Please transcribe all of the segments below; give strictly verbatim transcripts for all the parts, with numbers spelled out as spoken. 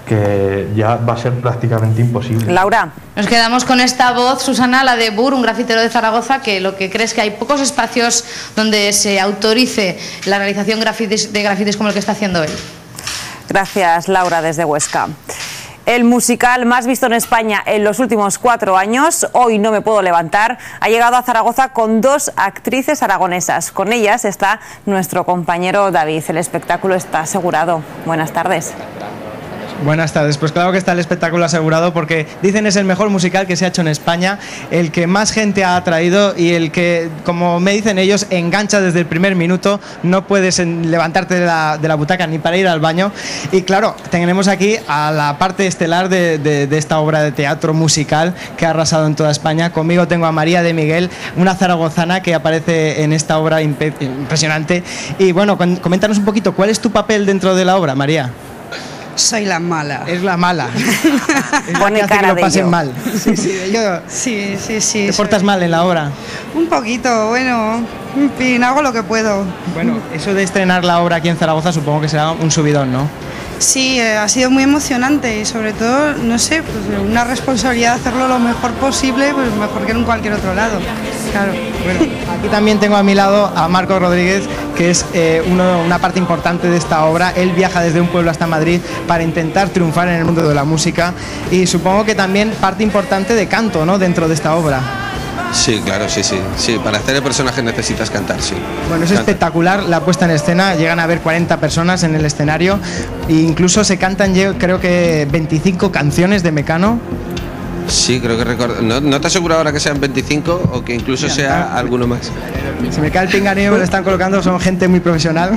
que ya va a ser prácticamente imposible. Laura. Nos quedamos con esta voz, Susana, la de Bur, un grafitero de Zaragoza, que lo que cree es que hay pocos espacios donde se autorice la realización grafitis, de grafitis como el que está haciendo él. Gracias, Laura, desde Huesca. El musical más visto en España en los últimos cuatro años, Hoy no me puedo levantar, ha llegado a Zaragoza con dos actrices aragonesas. Con ellas está nuestro compañero David. El espectáculo está asegurado. Buenas tardes. Buenas tardes, pues claro que está el espectáculo asegurado porque dicen es el mejor musical que se ha hecho en España, el que más gente ha atraído y el que, como me dicen ellos, engancha desde el primer minuto, no puedes levantarte de la, de la butaca ni para ir al baño. Y claro, tenemos aquí a la parte estelar de, de, de esta obra de teatro musical que ha arrasado en toda España. Conmigo tengo a María de Miguel, una zaragozana que aparece en esta obra impresionante. Y bueno, coméntanos un poquito, ¿cuál es tu papel dentro de la obra, María? Soy la mala. Es la mala. Es Pone que hace cara que lo de pasen ello. mal. Sí, sí, yo... sí, sí, sí. ¿Te portas mal en la obra? Un poquito, bueno, en fin, hago lo que puedo. Bueno, eso de estrenar la obra aquí en Zaragoza supongo que será un subidón, ¿no? Sí, eh, ha sido muy emocionante y sobre todo, no sé, pues una responsabilidad de hacerlo lo mejor posible, pues mejor que en cualquier otro lado. Claro. Bueno, aquí también tengo a mi lado a Marcos Rodríguez, que es eh, uno, una parte importante de esta obra. Él viaja desde un pueblo hasta Madrid para intentar triunfar en el mundo de la música y supongo que también parte importante de canto, ¿no?, dentro de esta obra. Sí, claro, sí, sí, sí. Para hacer el personaje necesitas cantar, sí. Bueno, es Canta. espectacular la puesta en escena. Llegan a haber cuarenta personas en el escenario e incluso se cantan, yo creo que veinticinco canciones de Mecano. Sí, creo que recuerdo. ¿No, ¿No te aseguro ahora que sean veinticinco o que incluso sea alguno más? Se me cae el pinganillo, me lo están colocando, son gente muy profesional.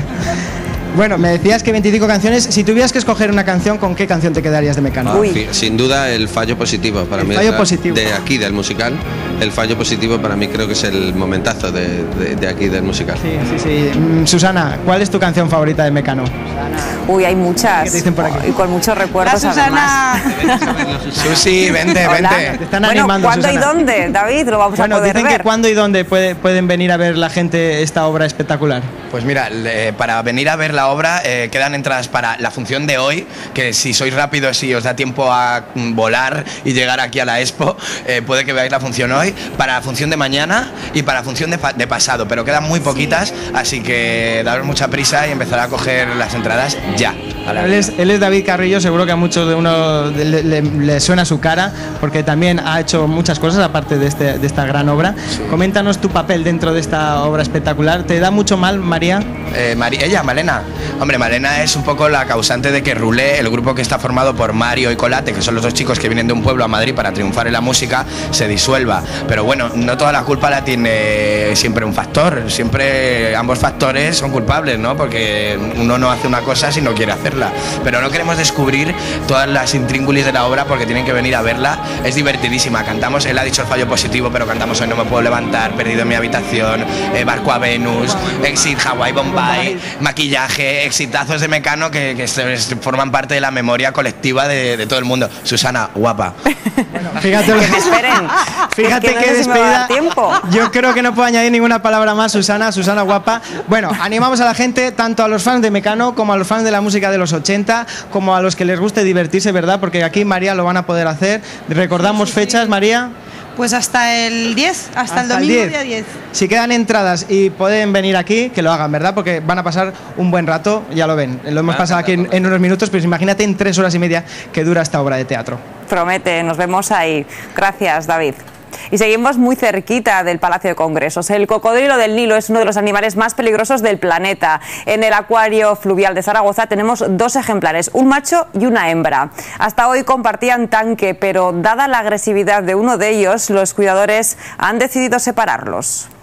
Bueno, me decías que veinticinco canciones. Si tuvieras que escoger una canción, ¿con qué canción te quedarías de Mecano? Uy. Sin duda el fallo positivo para el mí. Fallo de, positivo. De aquí, del musical. El fallo positivo para mí creo que es el momentazo de, de, de aquí, del musical. Sí, sí, sí. Mm, Susana, ¿cuál es tu canción favorita de Mecano? Uy, hay muchas. ¿Qué te dicen por aquí? Y con muchos recuerdos, La Susana. además. Susi, vente, Hola. vente. Te están bueno, animando, ¿cuándo Susana. y dónde, David? Lo vamos Bueno, a poder dicen ver. que cuándo y dónde puede, pueden venir a ver la gente esta obra espectacular. Pues mira, le, para venir a ver la obra eh, quedan entradas para la función de hoy, que si sois rápidos, si os da tiempo a mm, volar y llegar aquí a la Expo, eh, puede que veáis la función hoy, para la función de mañana y para la función de, de pasado, pero quedan muy poquitas, sí. Así que daros mucha prisa y empezar a coger las entradas ya. Él es, él es David Carrillo, seguro que a muchos de uno le, le, le suena su cara, porque también ha hecho muchas cosas aparte de, este, de esta gran obra. Sí. Coméntanos tu papel dentro de esta obra espectacular. ¿Te da mucho mal, María? Eh, María, ella, Malena. Hombre, Malena es un poco la causante de que Rulé, el grupo que está formado por Mario y Colate, que son los dos chicos que vienen de un pueblo a Madrid para triunfar en la música, se disuelva. Pero bueno, no toda la culpa la tiene siempre un factor, siempre ambos factores son culpables, ¿no? Porque uno no hace una cosa si no quiere hacerla. Pero no queremos descubrir todas las intríngulis de la obra porque tienen que venir a verla. Es divertidísima, cantamos, él ha dicho el fallo positivo, pero cantamos Hoy no me puedo levantar, Perdido en mi habitación, eh, Barco a Venus, Exit Hawaii Bombay, Maquillaje, exitazos de Mecano que, que se, se forman parte de la memoria colectiva de, de todo el mundo. Susana, guapa. Bueno, fíjate, que me esperen. Fíjate que, no qué sé si me va a despedida. dar tiempo. Yo creo que no puedo añadir ninguna palabra más, Susana, Susana guapa. Bueno, animamos a la gente, tanto a los fans de Mecano como a los fans de la música de los ochenta, como a los que les guste divertirse, ¿verdad? Porque aquí, María, lo van a poder hacer. Recordamos sí, sí, fechas, sí. María. Pues hasta el diez, hasta, hasta el domingo el día diez. Si quedan entradas y pueden venir aquí, que lo hagan, ¿verdad? Porque van a pasar un buen rato, ya lo ven. Lo hemos pasado aquí en, en unos minutos, pero imagínate en tres horas y media que dura esta obra de teatro. Promete, nos vemos ahí. Gracias, David. Y seguimos muy cerquita del Palacio de Congresos. El cocodrilo del Nilo es uno de los animales más peligrosos del planeta. En el acuario fluvial de Zaragoza tenemos dos ejemplares, un macho y una hembra. Hasta hoy compartían tanque, pero dada la agresividad de uno de ellos, los cuidadores han decidido separarlos.